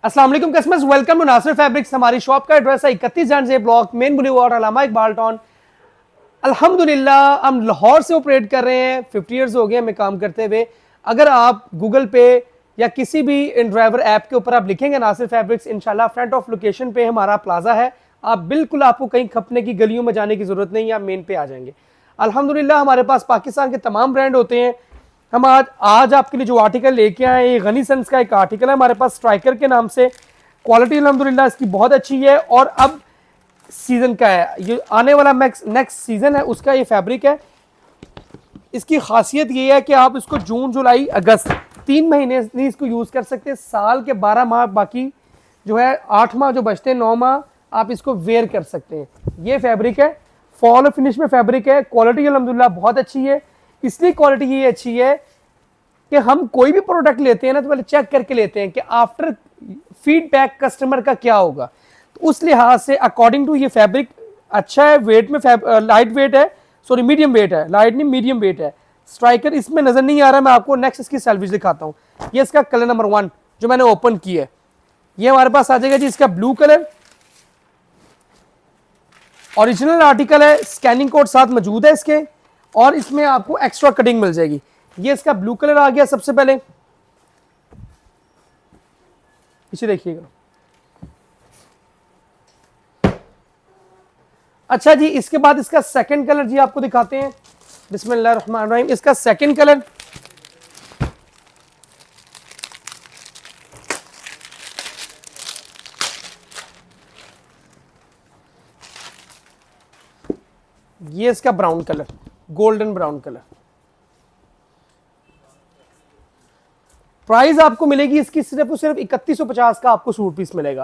अस्सलाम वालेकुम customers, welcome to Nasir fabrics. हमारी शॉप का एड्रेस है 31 जानजे block, main boulevard, Allama Iqbal town. अल्हम्दुलिल्लाह हम लाहौर से ऑपरेट कर रहे हैं। 50 ईयर्स हो गए हमें काम करते हुए। अगर आप गूगल पे या किसी भी ड्राइवर ऐप के ऊपर आप लिखेंगे नासिर फैब्रिक्स, इंशाल्लाह फ्रंट ऑफ लोकेशन पे हमारा प्लाजा है। आप बिल्कुल, आपको कहीं खपने की गलियों में जाने की जरूरत नहीं है, आप मेन पे आ जाएंगे। अल्हम्दुलिल्लाह हमारे पास पाकिस्तान के तमाम ब्रांड होते हैं। हम आज आपके लिए जो आर्टिकल लेके आए, ये गनी सन्स का एक आर्टिकल है हमारे पास स्ट्राइकर के नाम से। क्वालिटी अल्हम्दुलिल्लाह इसकी बहुत अच्छी है और अब सीजन का है, ये आने वाला नेक्स्ट सीजन है उसका ये फैब्रिक है। इसकी खासियत ये है कि आप इसको जून जुलाई अगस्त 3 महीने नहीं इसको यूज कर सकते। साल के 12 माह, बाकी जो है 8 माह जो बचते हैं, 9 माह आप इसको वेयर कर सकते हैं। ये फैब्रिक है, फॉल फिनिश में फैब्रिक है। क्वालिटी अल्हम्दुलिल्लाह बहुत अच्छी है। इसलिए क्वालिटी ये अच्छी है कि हम कोई भी प्रोडक्ट लेते हैं ना तो पहले चेक करके लेते हैं कि आफ्टर फीडबैक कस्टमर का क्या होगा। तो उस लिहाज से अकॉर्डिंग टू ये फैब्रिक अच्छा है। वेट में लाइट वेट है, सॉरी मीडियम वेट है, लाइट नहीं मीडियम वेट है। स्ट्राइकर इसमें नजर नहीं आ रहा, मैं आपको नेक्स्ट इसकी सैल्वेज दिखाता हूँ। ये इसका कलर नंबर 1 जो मैंने ओपन किया है, ये हमारे पास आ जाएगा जी। इसका ब्लू कलर ओरिजिनल आर्टिकल है, स्कैनिंग कोड साथ मौजूद है इसके, और इसमें आपको एक्स्ट्रा कटिंग मिल जाएगी। ये इसका ब्लू कलर आ गया। सबसे पहले इसे देखिएगा। अच्छा जी, इसके बाद इसका सेकंड कलर जी आपको दिखाते हैं। बिस्मिल्लाहिर्रहमानिर्रहीम। इसका सेकंड कलर ये इसका brown colour, golden brown colour. Price आपको मिलेगी इसकी सिर्फ और सिर्फ 3150 का आपको सूट पीस मिलेगा।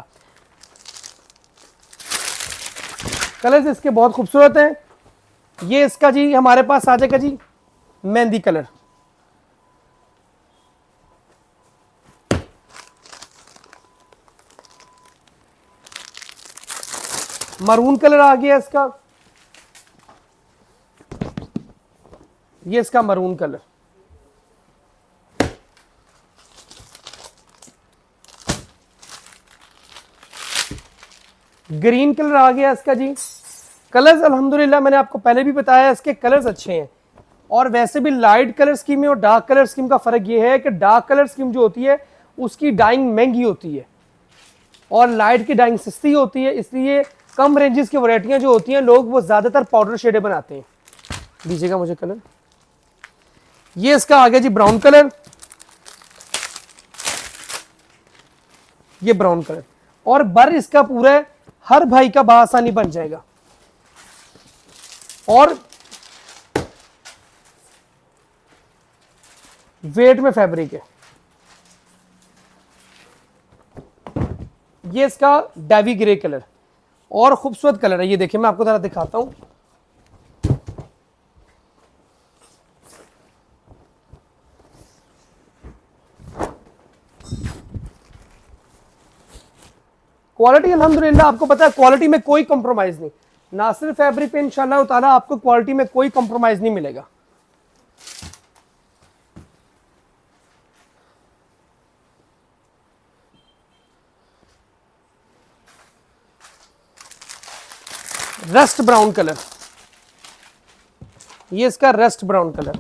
कलर्स इसके बहुत खूबसूरत हैं। ये इसका जी हमारे पास आ जाएगा जी मेहंदी कलर, मरून कलर आ गया इसका, ये इसका मरून कलर, ग्रीन कलर आ गया इसका जी। कलर्स अल्हम्दुलिल्लाह मैंने आपको पहले भी बताया इसके कलर्स अच्छे हैं। और वैसे भी लाइट कलर स्कीम में और डार्क कलर स्कीम का फर्क ये है कि डार्क कलर स्कीम जो होती है उसकी डाइंग महंगी होती है और लाइट की डाइंग सस्ती होती है। इसलिए कम रेंजेस की वैरायटियां जो होती हैं, लोग वो ज्यादातर पाउडर शेडे बनाते हैं। दीजिएगा मुझे कलर। ये इसका आ गया जी ब्राउन कलर, ये ब्राउन कलर, और बर इसका पूरा हर भाई का बासानी बन जाएगा। और वेट में फैब्रिक है। ये इसका डेवी ग्रे कलर और खूबसूरत कलर है। ये देखिए, मैं आपको जरा दिखाता हूं। क्वालिटी अल्हम्दुलिल्लाह आपको पता है, क्वालिटी में कोई कॉम्प्रोमाइज नहीं। नासिर फैब्रिक पे इंशाल्लाह ताला आपको क्वालिटी में कोई कॉम्प्रोमाइज नहीं मिलेगा। रस्ट ब्राउन कलर, ये इसका रस्ट ब्राउन कलर,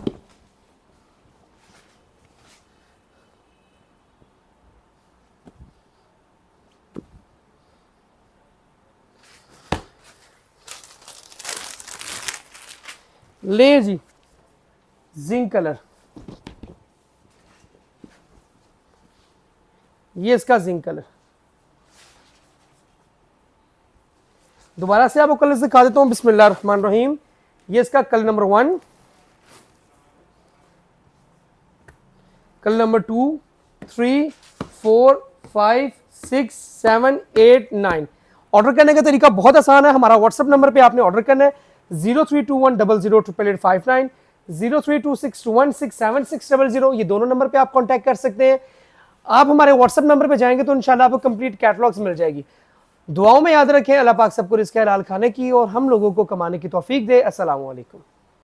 ले जी जिंक कलर, ये इसका जिंक कलर। दोबारा से आपको कलर दिखा देता हूं। बिस्मिल्लाहिर्रहमानिर्रहीम। ये इसका colour number 1, colour number 2, 3, 4, 5, 6, 7, 8, 9। Order करने का तरीका बहुत आसान है। हमारा व्हाट्सएप नंबर पे आपने ऑर्डर करना है 0321008859, 0326216760। ये दोनों नंबर पे आप कांटेक्ट कर सकते हैं। आप हमारे व्हाट्सएप नंबर पे जाएंगे तो इंशाल्लाह आपको कंप्लीट कैटलॉग्स मिल जाएगी। दुआओं में याद रखें। अल्लाह पाक सबको रिज़्क़ हलाल खाने की और हम लोगों को कमाने की तौफीक दे। अस्सलामु अलैकुम।